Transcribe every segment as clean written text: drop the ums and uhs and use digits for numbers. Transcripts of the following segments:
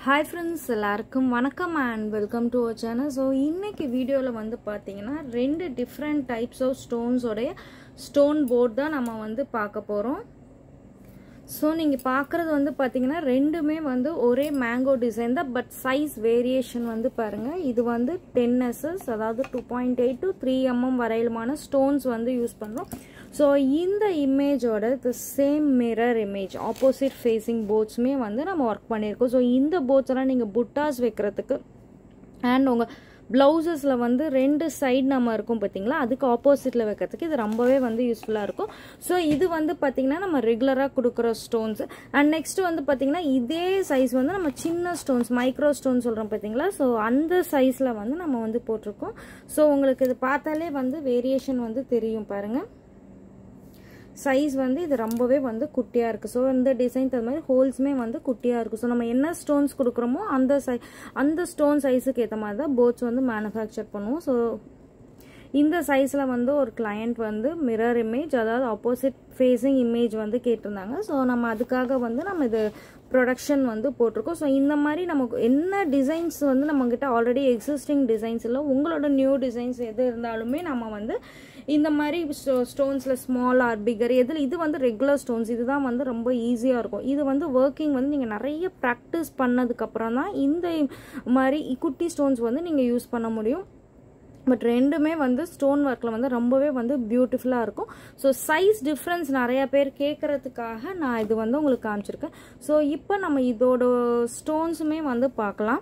Hi friends, எல்லாருக்கும் வணக்கம் and welcome to our channel. So இன்னைக்கு வீடியோல வந்து பாத்தீங்கன்னா ரெண்டு different types of stones உடைய stone board தான் நம்ம வந்து பார்க்க போறோம். So நீங்க பார்க்கிறது வந்து பாத்தீங்கன்னா ரெண்டுமே வந்து ஒரே mango design தான், but size variation வந்து பாருங்க. இது வந்து 10s அதாவது 2.8 to 3 mm வரையிலுமான stones வந்து யூஸ் பண்றோம். So இந்த இமேஜோட the same mirror image opposite facing boards மே வந்து நம்ம வர்க் பண்ணியிருக்கோம். So இந்த boards எல்லாம் நீங்க புட்டாஸ் வைக்கிறதுக்கு and உங்க பிளவுசஸ்ல வந்து ரெண்டு சைடு நம்ம இருக்கும் பாத்தீங்களா, அதுக்கு ஆப்போசிட்ல வைக்கிறதுக்கு இது ரொம்பவே வந்து யூஸ்ஃபுல்லா இருக்கும். ஸோ இது வந்து பாத்தீங்கன்னா நம்ம ரெகுலரா கொடுக்குற ஸ்டோன்ஸ். அண்ட் நெக்ஸ்ட் வந்து பாத்தீங்கன்னா இதே சைஸ் வந்து நம்ம சின்ன ஸ்டோன்ஸ் மைக்ரோ ஸ்டோன் சொல்றோம் பாத்தீங்களா, ஸோ அந்த சைஸ்ல வந்து நம்ம வந்து போட்டிருக்கோம். ஸோ உங்களுக்கு இது பார்த்தாலே வந்து வேரியேஷன் வந்து தெரியும் பாருங்க. சைஸ் வந்து இது ரொம்பவே வந்து குட்டியா இருக்கு. ஸோ இந்த டிசைன் தகுந்த மாதிரி ஹோல்ஸ்மே வந்து குட்டியா இருக்கு. ஸோ நம்ம என்ன ஸ்டோன்ஸ் கொடுக்குறோமோ அந்த ஸ்டோன் சைஸுக்கு ஏற்ற மாதிரி தான் போட்ஸ் வந்து மேனுஃபேக்சர் பண்ணுவோம். ஸோ இந்த சைஸ்ல வந்து ஒரு கிளையண்ட் வந்து மிரர் இமேஜ் அதாவது ஆப்போசிட் ஃபேஸிங் இமேஜ் வந்து கேட்டிருந்தாங்க. ஸோ நம்ம அதுக்காக வந்து நம்ம இது ப்ரொடக்ஷன் வந்து போட்டிருக்கோம். ஸோ இந்த மாதிரி நமக்கு என்ன டிசைன்ஸ் வந்து நம்மகிட்ட ஆல்ரெடி எக்ஸிஸ்டிங் டிசைன்ஸ் இல்லை, உங்களோட நியூ டிசைன்ஸ் எது இருந்தாலுமே நம்ம வந்து இந்த மாதிரி ஸ்டோன்ஸ்ல ஸ்மால் ஆர் பிகர் எதில் இது வந்து ரெகுலர் ஸ்டோன்ஸ் இதுதான் வந்து ரொம்ப ஈஸியாக இருக்கும். இது வந்து ஒர்க்கிங் வந்து நீங்கள் நிறைய ப்ராக்டிஸ் பண்ணதுக்கப்புறம் தான் இந்த மாதிரி குட்டி ஸ்டோன்ஸ் வந்து நீங்கள் யூஸ் பண்ண முடியும். பட் ரெண்டுமே வந்து ஸ்டோன் ஒர்க்கில் வந்து ரொம்பவே வந்து பியூட்டிஃபுல்லாக இருக்கும். ஸோ சைஸ் டிஃப்ரென்ஸ் நிறைய பேர் கேட்குறதுக்காக நான் இது வந்து உங்களுக்கு காமிச்சிருக்கேன். ஸோ இப்போ நம்ம இதோட ஸ்டோன்ஸுமே வந்து பார்க்கலாம்.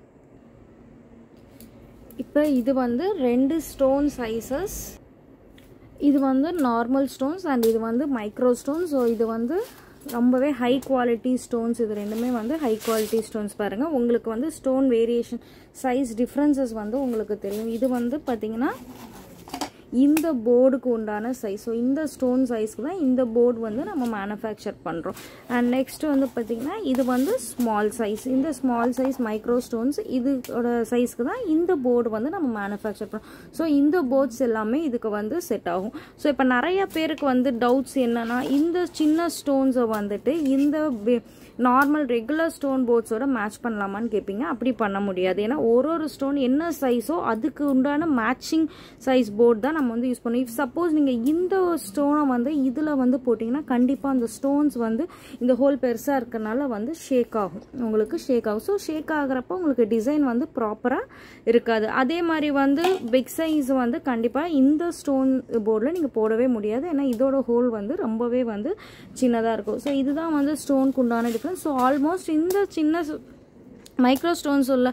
இப்போ இது வந்து ரெண்டு ஸ்டோன் சைஸஸ். இது வந்து நார்மல் ஸ்டோன்ஸ் அண்ட் இது வந்து மைக்ரோ ஸ்டோன்ஸ். ஸோ இது வந்து ரொம்பவே ஹை குவாலிட்டி ஸ்டோன்ஸ். இது ரெண்டுமே வந்து ஹை குவாலிட்டி ஸ்டோன்ஸ். பாருங்கள், உங்களுக்கு வந்து ஸ்டோன் வேரியேஷன் சைஸ் டிஃப்ரென்சஸ் வந்து உங்களுக்கு தெரியும். இது வந்து பார்த்தீங்கன்னா இந்த போர்டுக்கு உண்டான சைஸ். ஸோ இந்த ஸ்டோன் சைஸ்க்கு தான் இந்த போர்டு வந்து நம்ம மேனுஃபேக்சர் பண்ணுறோம். அண்ட் நெக்ஸ்ட் வந்து பார்த்தீங்கன்னா இது வந்து ஸ்மால் சைஸ். இந்த ஸ்மால் சைஸ் மைக்ரோ ஸ்டோன்ஸ் இதோட சைஸ்க்கு தான் இந்த போர்டு வந்து நம்ம மேனுஃபேக்சர் பண்ணுறோம். ஸோ இந்த போர்ட்ஸ் எல்லாமே இதுக்கு வந்து செட் ஆகும். ஸோ இப்போ நிறைய பேருக்கு வந்து டவுட்ஸ் என்னன்னா, இந்த சின்ன ஸ்டோன்ஸை வந்துட்டு இந்த நார்மல் ரெகுலர் ஸ்டோன் போர்ட்ஸோட மேட்ச் பண்ணலாமான்னு கேட்பீங்க. அப்படி பண்ண முடியாது. ஏன்னா ஒரு ஸ்டோன் என்ன சைஸோ அதுக்கு உண்டான மேட்சிங் சைஸ் போர்ட் தான் நம்ம வந்து யூஸ் பண்ணுவோம். இஃப் சப்போஸ் நீங்கள் இந்த ஸ்டோனை வந்து இதில் வந்து போட்டிங்கன்னா கண்டிப்பாக அந்த ஸ்டோன்ஸ் வந்து இந்த ஹோல் பெருசாக இருக்கிறனால வந்து ஷேக் ஆகும், உங்களுக்கு ஷேக் ஆகும். ஸோ ஷேக் ஆகிறப்ப உங்களுக்கு டிசைன் வந்து ப்ராப்பராக இருக்காது. அதே மாதிரி வந்து பிக் சைஸ் வந்து கண்டிப்பாக இந்த ஸ்டோன் போர்டில் நீங்கள் போடவே முடியாது. ஏன்னா இதோட ஹோல் வந்து ரொம்பவே வந்து சின்னதாக இருக்கும். ஸோ இதுதான் வந்து ஸ்டோனுக்கு உண்டான டிஃப்ரென்ஸ். ஸோ ஆல்மோஸ்ட் இந்த சின்ன மைக்ரோ ஸ்டோன்ஸ் உள்ள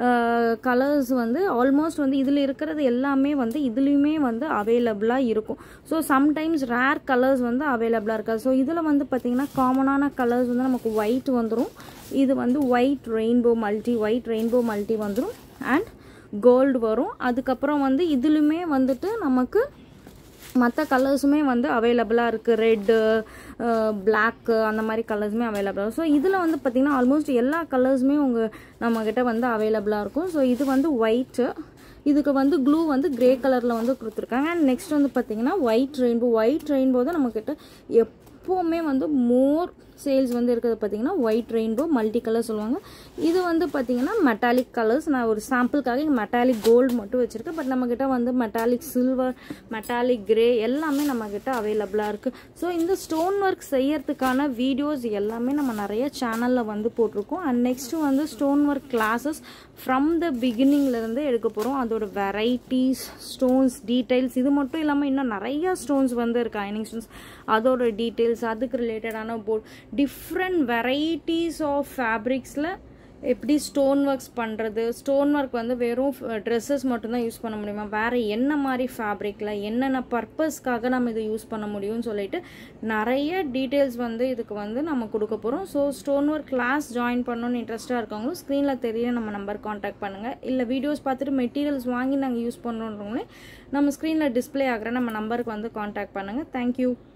கலர்ஸ் வந்து ஆல்மோஸ்ட் வந்து இதில் இருக்கிறது எல்லாமே வந்து இதுலேயுமே வந்து அவைலபிளாக இருக்கும். ஸோ சம்டைம்ஸ் ரேர் கலர்ஸ் வந்து அவைலபிளாக இருக்காது. ஸோ இதில் வந்து பார்த்திங்கன்னா காமனான கலர்ஸ் வந்து நமக்கு ஒயிட் வந்துடும். இது வந்து ஒயிட் ரெயின்போ மல்டி வந்துடும் அண்ட் கோல்டு வரும். அதுக்கப்புறம் வந்து இதுலையுமே வந்துட்டு நமக்கு மற்ற கலர்ஸுமே வந்து அவைலபிளாக இருக்குது. ரெட்டு, பிளாக்கு அந்த மாதிரி கலர்ஸுமே அவைலபிளாக இருக்கும். ஸோ இதில் வந்து பார்த்திங்கன்னா ஆல்மோஸ்ட் எல்லா கலர்ஸுமே நம்மக்கிட்ட வந்து அவைலபிளாக இருக்கும். ஸோ இது வந்து ஒயிட்டு, இதுக்கு வந்து க்ளூ வந்து கிரே கலரில் வந்து கொடுத்துருக்காங்க. அண்ட் நெக்ஸ்ட் வந்து பார்த்திங்கன்னா ஒயிட் ரெயின்போ தான் நம்மக்கிட்ட எப்போவுமே வந்து மோர் சேல்ஸ் வந்து இருக்கிறது. பார்த்தீங்கன்னா ஒயிட் ரெயின்போ மல்டி கலர் சொல்லுவாங்க. இது வந்து பார்த்தீங்கன்னா மெட்டாலிக் கலர்ஸ். நான் ஒரு சாம்பிளுக்காக இங்கே மெட்டாலிக் கோல்டு மட்டும் வச்சுருக்கேன். பட் நம்மக்கிட்ட வந்து மெட்டாலிக் சில்வர், மெட்டாலிக் கிரே எல்லாமே நம்மக்கிட்ட அவைலபிளாக இருக்குது. ஸோ இந்த ஸ்டோன் ஒர்க் செய்யறதுக்கான வீடியோஸ் எல்லாமே நம்ம நிறைய சேனலில் வந்து போட்டிருக்கோம். அண்ட் நெக்ஸ்ட்டு வந்து stone work classes from the பிகினிங்லேருந்து எடுக்க போகிறோம். அதோட வெரைட்டிஸ், ஸ்டோன்ஸ், டீட்டெயில்ஸ், இது மட்டும் இல்லாமல் இன்னும் நிறையா ஸ்டோன்ஸ் வந்து இருக்குது. அயனிங் ஸ்டோன்ஸ், அதோட டீட்டெயில்ஸ், அதுக்கு ரிலேட்டடான போர்ட், டிஃப்ரெண்ட் வெரைட்டிஸ் ஆஃப் ஃபேப்ரிக்ஸில் எப்படி ஸ்டோன் ஒர்க்ஸ் பண்ணுறது. ஸ்டோன் ஒர்க் வந்து வெறும் ட்ரெஸ்ஸஸ் மட்டும்தான் யூஸ் பண்ண முடியுமா, வேறு என்ன மாதிரி ஃபேப்ரிக்கில் என்னென்ன பர்பஸ்க்காக நம்ம இதை யூஸ் பண்ண முடியும்னு சொல்லிட்டு நிறைய டீட்டெயில்ஸ் வந்து இதுக்கு வந்து நம்ம கொடுக்க போகிறோம். So stone work class join பண்ணணும்னு இன்ட்ரெஸ்ட்டாக இருக்கவங்களும் ஸ்க்ரீனில் தெரிய நம்ம நம்பர் காண்டாக்ட் பண்ணுங்கள். இல்லை வீடியோஸ் பார்த்துட்டு மெட்டீரியல்ஸ் வாங்கி நாங்கள் யூஸ் பண்ணுறோங்களே நம்ம ஸ்க்ரீனில் டிஸ்பிளே ஆகிற நம்ம நம்பருக்கு வந்து காண்டாக்ட் பண்ணுங்கள். தேங்க்யூ.